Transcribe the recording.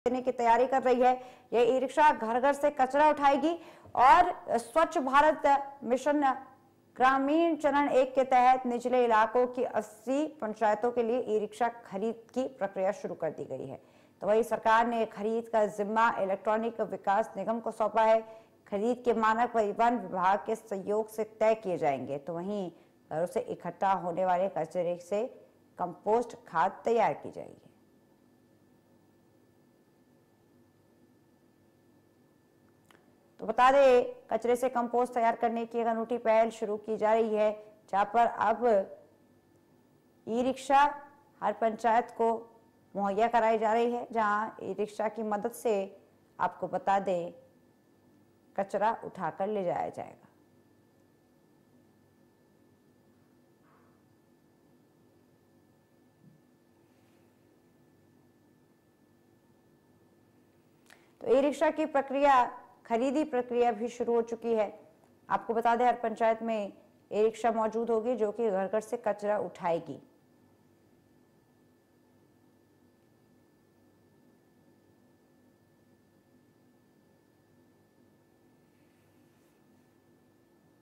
देने की तैयारी कर रही है। ये ई रिक्शा घर घर से कचरा उठाएगी और स्वच्छ भारत मिशन ग्रामीण चरण 1 के तहत निचले इलाकों की 80 पंचायतों के लिए ई रिक्शा खरीद की प्रक्रिया शुरू कर दी गई है। तो वही सरकार ने खरीद का जिम्मा इलेक्ट्रॉनिक विकास निगम को सौंपा है। खरीद के मानक परिवहन विभाग के सहयोग से तय किए जाएंगे। तो वहीं घरों से इकट्ठा होने वाले कचरे से कंपोस्ट खाद तैयार की जाएगी। तो बता दें, कचरे से कंपोस्ट तैयार करने की एक अनूठी पहल शुरू की जा रही है, जहां पर अब ई रिक्शा हर पंचायत को मुहैया कराई जा रही है, जहां ई रिक्शा की मदद से आपको बता दें कचरा उठाकर ले जाया जाएगा। तो ई रिक्शा की प्रक्रिया खरीदी प्रक्रिया भी शुरू हो चुकी है। आपको बता दें हर पंचायत में ई रिक्शा मौजूद होगी जो कि घर घर से कचरा उठाएगी।